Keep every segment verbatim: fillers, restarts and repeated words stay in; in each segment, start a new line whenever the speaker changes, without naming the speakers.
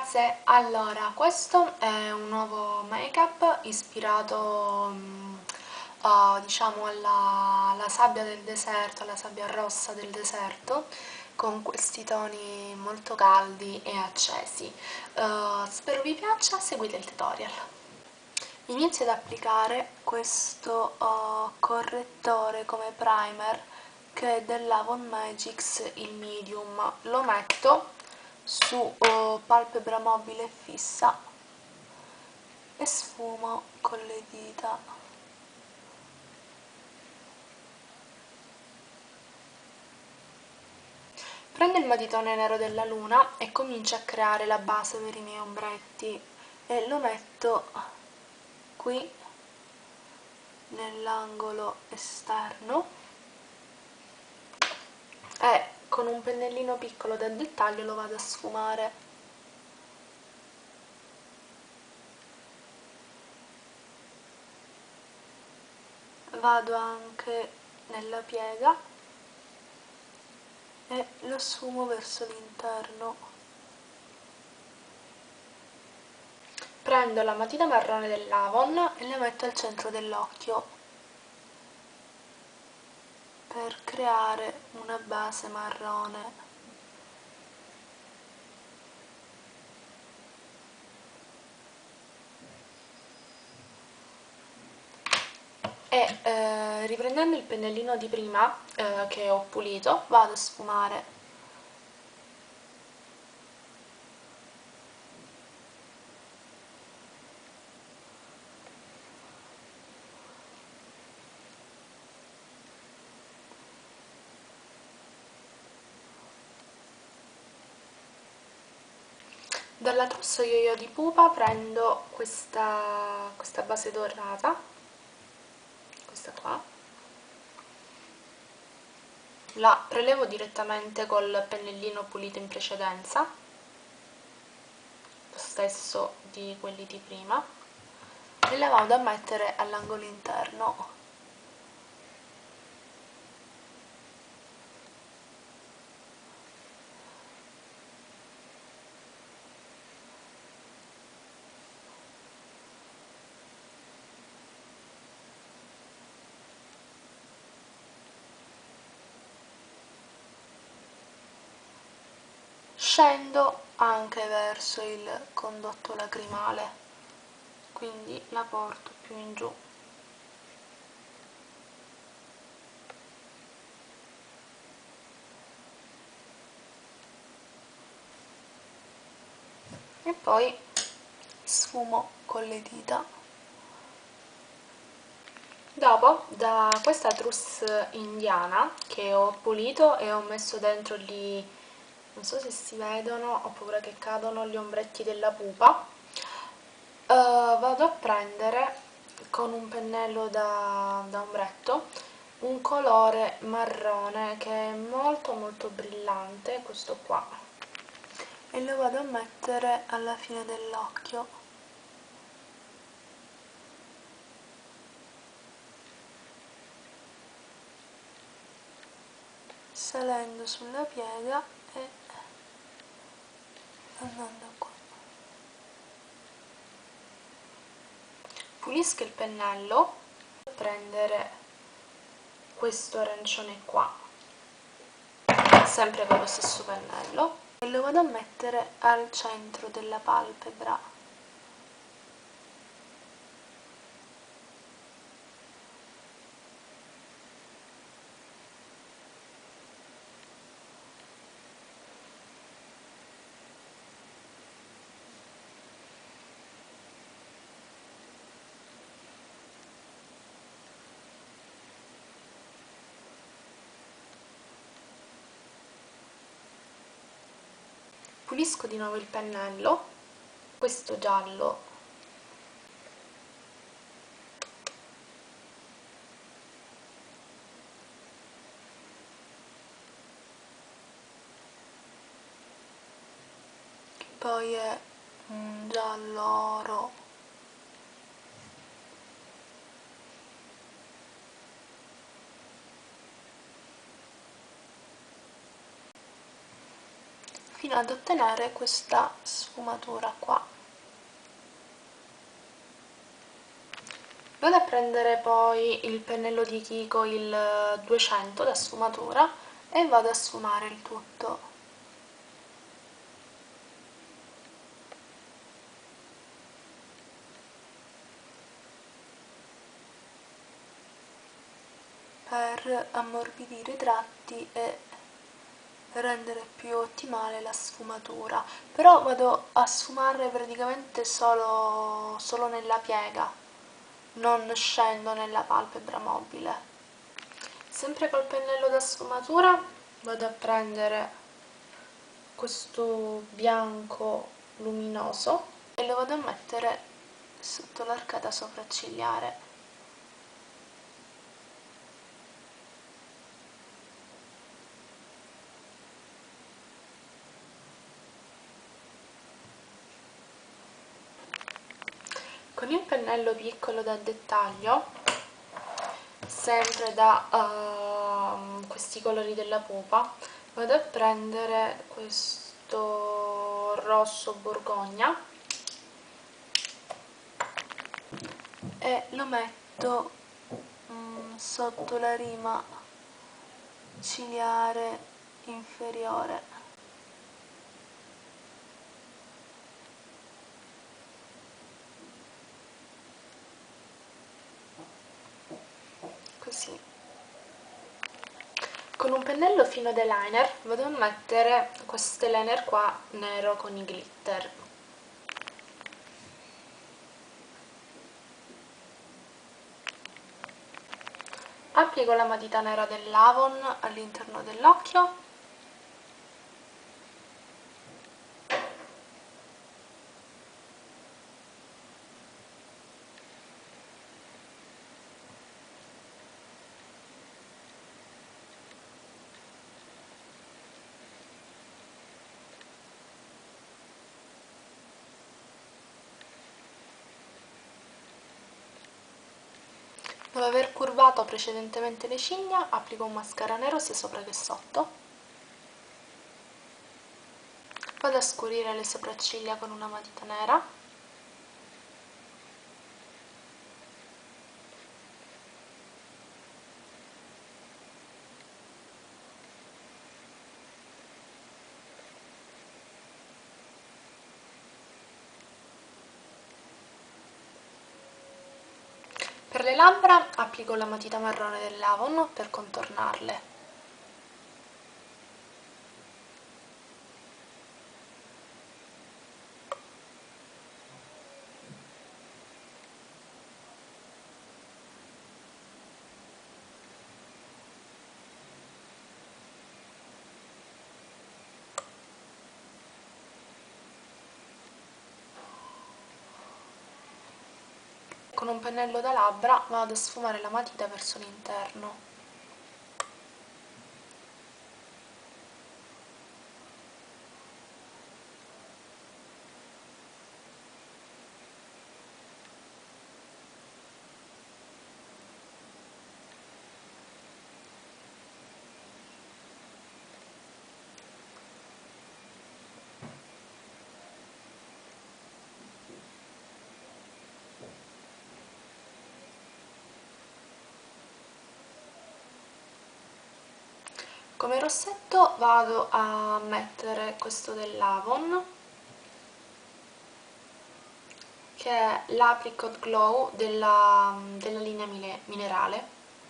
ragazze, allora questo è un nuovo make-up ispirato um, uh, diciamo alla, alla sabbia del deserto, alla sabbia rossa del deserto, con questi toni molto caldi e accesi. Uh, spero vi piaccia, seguite il tutorial. Inizio ad applicare questo uh, correttore come primer che è dell'Avon Magics, il medium. Lo metto su uh, palpebra mobile fissa e sfumo con le dita. Prendo il matitone nero della luna e comincio a creare la base per i miei ombretti e lo metto qui nell'angolo esterno e con un pennellino piccolo da dettaglio lo vado a sfumare. Vado anche nella piega e lo sfumo verso l'interno. Prendo la matita marrone dell'Avon e la metto al centro dell'occhio per creare una base marrone. E eh, riprendendo il pennellino di prima eh, che ho pulito, vado a sfumare. Dalla trousse yo-yo di pupa prendo questa, questa base dorata, questa qua, la prelevo direttamente col pennellino pulito in precedenza, lo stesso di quelli di prima, e la vado a mettere all'angolo interno. Scendo anche verso il condotto lacrimale, quindi la porto più in giù. E poi sfumo con le dita. Dopo, da questa trousse indiana che ho pulito e ho messo dentro lì, non so se si vedono, ho paura che cadano, gli ombretti della pupa, uh, vado a prendere con un pennello da, da ombretto un colore marrone che è molto molto brillante, questo qua, e lo vado a mettere alla fine dell'occhio. Salendo sulla piega e andando qua. Pulisco il pennello, prendere questo arancione qua, sempre con lo stesso pennello, e lo vado a mettere al centro della palpebra. Pulisco di nuovo il pennello, questo giallo che poi è un giallo oro, fino ad ottenere questa sfumatura qua. Vado a prendere poi il pennello di Kiko, il duecento da sfumatura, e vado a sfumare il tutto. Per ammorbidire i tratti e rendere più ottimale la sfumatura, però vado a sfumare praticamente solo, solo nella piega, non scendo nella palpebra mobile. Sempre col pennello da sfumatura vado a prendere questo bianco luminoso e lo vado a mettere sotto l'arcata sopraccigliare. Con il pennello piccolo da dettaglio, sempre da uh, questi colori della pupa, vado a prendere questo rosso borgogna e lo metto um, sotto la rima ciliare inferiore. Così. Con un pennello fino ad eyeliner vado a mettere questo eyeliner qua nero con i glitter. Applico la matita nera dell'Avon all'interno dell'occhio . Dopo aver curvato precedentemente le ciglia, applico un mascara nero sia sopra che sotto. Vado a scurire le sopracciglia con una matita nera. Per le labbra applico la matita marrone dell'Avon per contornarle. Con un pennello da labbra vado a sfumare la matita verso l'interno. Come rossetto vado a mettere questo dell'Avon, che è l'Apricot Glow della, della linea minerale.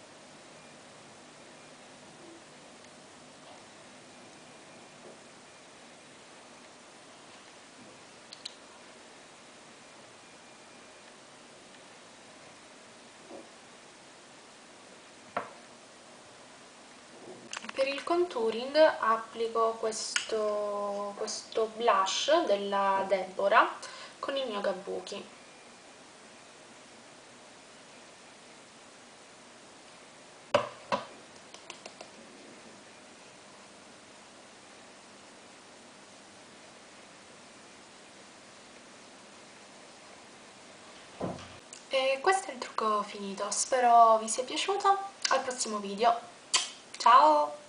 Per il contouring applico questo, questo blush della Deborah con il mio Kabuki. E questo è il trucco finito, spero vi sia piaciuto, al prossimo video, ciao!